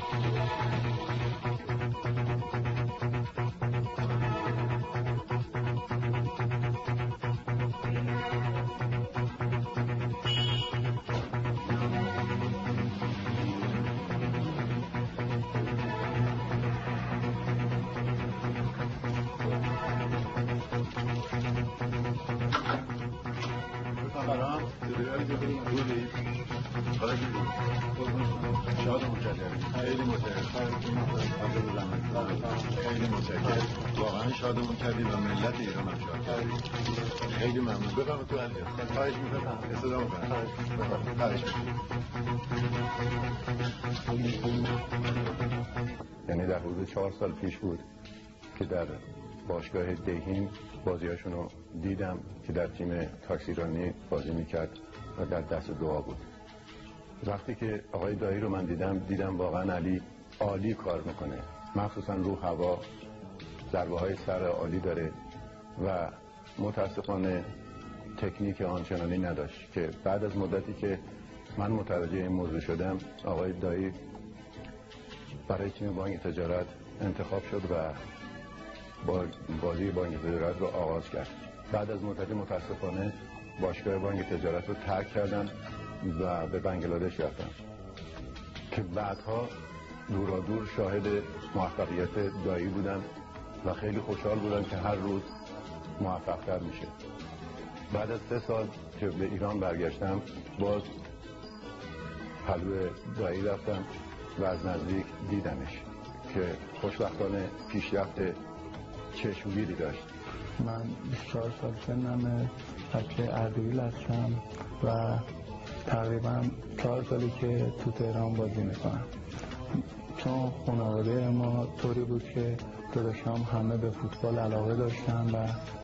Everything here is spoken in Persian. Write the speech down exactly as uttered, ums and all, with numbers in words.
شادمون کردیم. خیلی متشکرم. خیلی متشکرم. واقعا شادمون کردیم و ملت ایران هم شاد کردیم. خیلی ممنون. بفرمایید تو علی. خواهش می‌کنم. استفاده کنم. خواهش یعنی در حدود چهار سال پیش بود که در باشگاه دیهیم بازیاشون رو دیدم که در تیم تاکسیرانی بازی میکرد و در دست دعا بود. وقتی که آقای دایی رو من دیدم دیدم واقعا علی عالی کار میکنه، مخصوصا رو هوا ضربه های سر عالی داره و متاسفانه تکنیک آنچنانی نداشت که بعد از مدتی که من متوجه این موضوع شدم آقای دایی برای تیم بانک تجارت انتخاب شد و با بازی بانک تجارت رو آغاز کرد. بعد از مدتی متاسفانه باشگاه بانک تجارت رو ترک کردن و به بنگلادش رفتن که بعدها دورا دور شاهد موفقیت دایی بودن و خیلی خوشحال بودن که هر روز موفق‌تر میشه. بعد از سه سال که به ایران برگشتم باز پلو دایی رفتم و از نزدیک دیدمش که خوشبختانه پیشرفت چشمگیری داشت. من بیست و چهار سال سنمه، بچه اردبیل هستم و تقریبا چهار سالی که تو تهران بازی میکنم. چون خانواده ما طوری بود که داداشام همه به فوتبال علاقه داشتن و